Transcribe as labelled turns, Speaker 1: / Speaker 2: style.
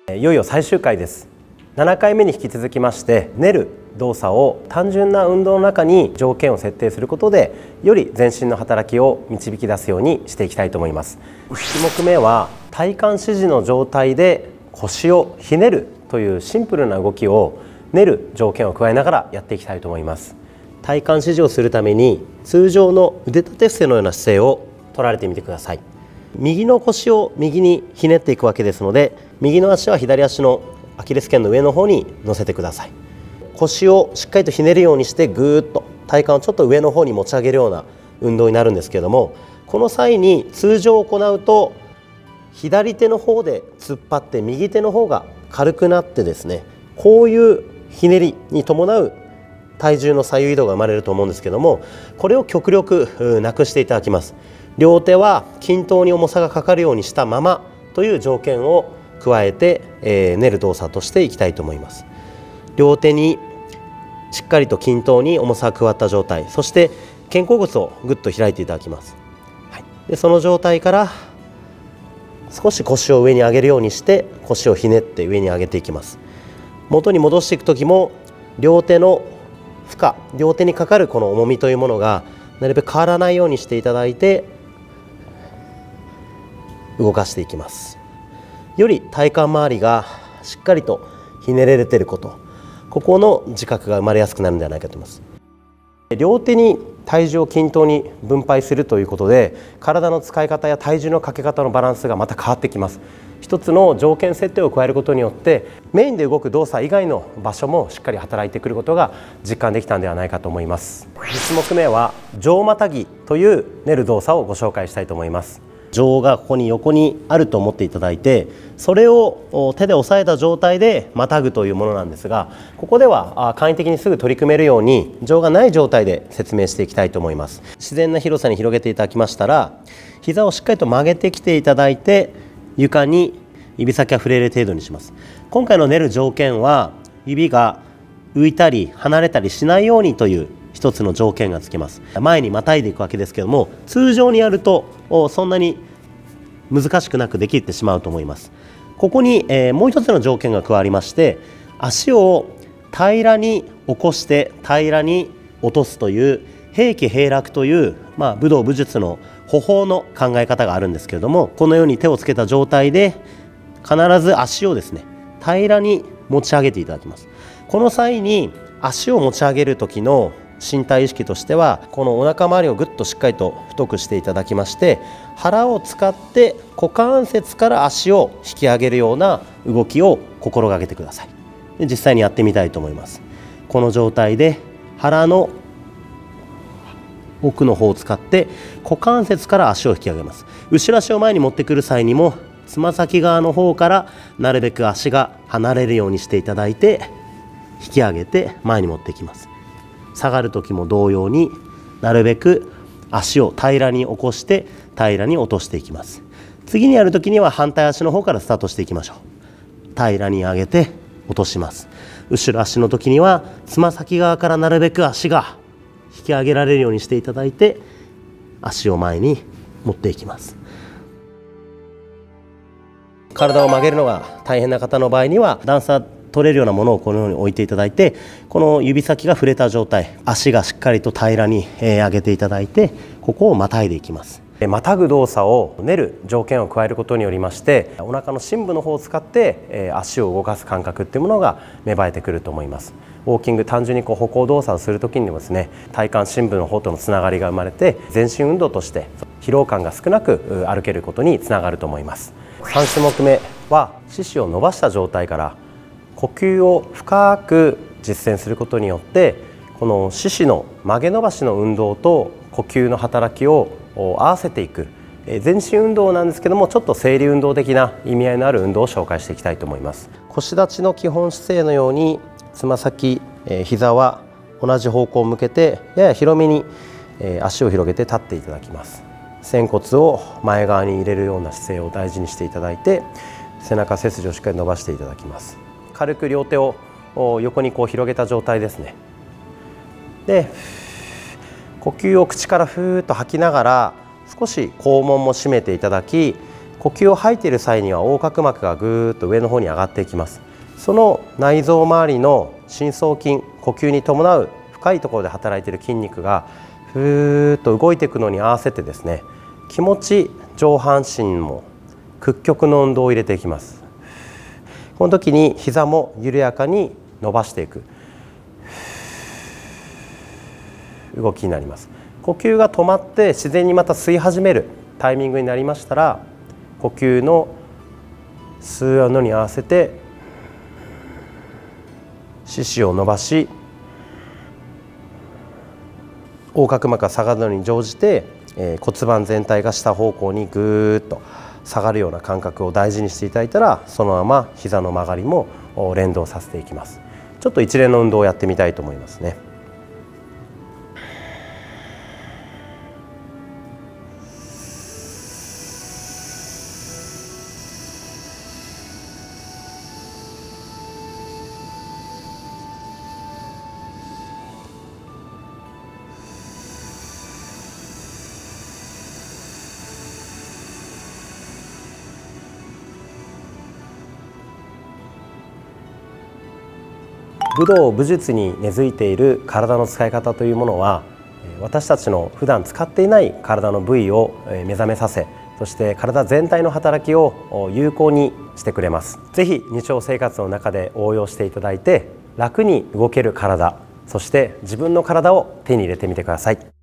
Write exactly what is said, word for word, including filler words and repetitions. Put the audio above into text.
Speaker 1: いよいよ最終回です。ななかいめに引き続きまして、練る動作を単純な運動の中に条件を設定することで、より全身の働きを導き出すようにしていきたいと思います。いちもくめは体幹支持の状態で腰をひねるというシンプルな動きを練る条件を加えながらやっていきたいと思います。体幹支持をするために通常の腕立て伏せのような姿勢を取られてみてください。右の腰を右にひねっていくわけですので、右の足は左足のアキレス腱の上の方に乗せてください。腰をしっかりとひねるようにしてぐーっと体幹をちょっと上の方に持ち上げるような運動になるんですけれども、この際に通常行うと左手の方で突っ張って右手の方が軽くなってですね、こういうひねりに伴う体重の左右移動が生まれると思うんですけども、これを極力なくしていただきます。両手は均等に重さがかかるようにしたままという条件を加えて、えー、練る動作としていきたいと思います。両手にしっかりと均等に重さが加わった状態、そして肩甲骨をぐっと開いていただきます。はい、でその状態から少し腰を上に上げるようにして腰をひねって上に上げていきます。元に戻していく時も両手の負荷、両手にかかるこの重みというものがなるべく変わらないようにしていただいて動かしていきます。より体幹周りがしっかりとひねれていること、ここの自覚が生まれやすくなるのではないかと思います。両手に体重を均等に分配するということで、体の使い方や体重のかけ方のバランスがまた変わってきます。一つの条件設定を加えることによってメインで動く動作以外の場所もしっかり働いてくることが実感できたのではないかと思います。いちもくめは上またぎという練る動作をご紹介したいと思います。上がここに横にあると思っていただいて、それを手で押さえた状態でまたぐというものなんですが、ここでは簡易的にすぐ取り組めるように上がない状態で説明していきたいと思います。自然な広さに広げていただきましたら、膝をしっかりと曲げてきていただいて床に指先が触れる程度にします。今回の練る条件は指が浮いたり離れたりしないようにという一つの条件がつきます。前にまたいでいくわけですけども、通常にやるとそんなに難しくなくできてしまうと思います。ここに、えー、もう一つの条件が加わりまして、足を平らに起こして平らに落とすという平起平落という、まあ、武道武術の歩法の考え方があるんですけれども、このように手をつけた状態で必ず足をですね平らに持ち上げていただきます。この際に足を持ち上げる時の身体意識としては、このお腹周りをぐっとしっかりと太くしていただきまして、腹を使って股関節から足を引き上げるような動きを心がけてください。で実際にやってみたいと思います。この状態で腹の奥の方を使って股関節から足を引き上げます。後ろ足を前に持ってくる際にもつま先側の方からなるべく足が離れるようにしていただいて引き上げて前に持っていきます。下がる時も同様になるべく足を平らに起こして平らに落としていきます。次にやる時には反対足の方からスタートしていきましょう。平らに上げて落とします。後ろ足の時にはつま先側からなるべく足が引き上げられるようにしていただいて足を前に持っていきます。体を曲げるのが大変な方の場合には段差取れるようなものをこのように置いていただいて、この指先が触れた状態、足がしっかりと平らに上げていただいて、ここをまたいでいきます。またぐ動作を練る条件を加えることによりまして、お腹の深部の方を使って足を動かす感覚っていうものが芽生えてくると思います。ウォーキング、単純にこう歩行動作をする時にもですね、体幹深部の方とのつながりが生まれて、全身運動として疲労感が少なく歩けることにつながると思います。さん種目めは四肢を伸ばした状態から呼吸を深く実践することによって、この四肢の曲げ伸ばしの運動と呼吸の働きを合わせていく全身運動なんですけども、ちょっと整理運動的な意味合いのある運動を紹介していきたいと思います。腰立ちの基本姿勢のようにつま先、膝は同じ方向を向けてやや広めに足を広げて立っていただきます。仙骨を前側に入れるような姿勢を大事にしていただいて、背中背筋をしっかり伸ばしていただきます。軽く両手を横にこう広げた状態ですね。で呼吸を口からふーっと吐きながら少し肛門も締めていただき、 呼吸を吐いている際には横隔膜がぐーっと上の方に上がっていきます。その内臓周りの深層筋、呼吸に伴う深いところで働いている筋肉がふーっと動いていくのに合わせてですね、気持ち上半身も屈曲の運動を入れていきます。この時に膝も緩やかに伸ばしていく動きになります。呼吸が止まって自然にまた吸い始めるタイミングになりましたら、呼吸の吸うのに合わせて四肢を伸ばし、横隔膜が下がるのに乗じて、えー、骨盤全体が下方向にぐーっと下がるような感覚を大事にしていただいたら、そのまま膝の曲がりも連動させていきます。ちょっと一連の運動をやってみたいと思いますね。武道武術に根付いている体の使い方というものは、私たちの普段使っていない体の部位を目覚めさせ、そして体全体の働きを有効にしてくれます。ぜひ日常生活の中で応用していただいて、楽に動ける体、そして自分の体を手に入れてみてください。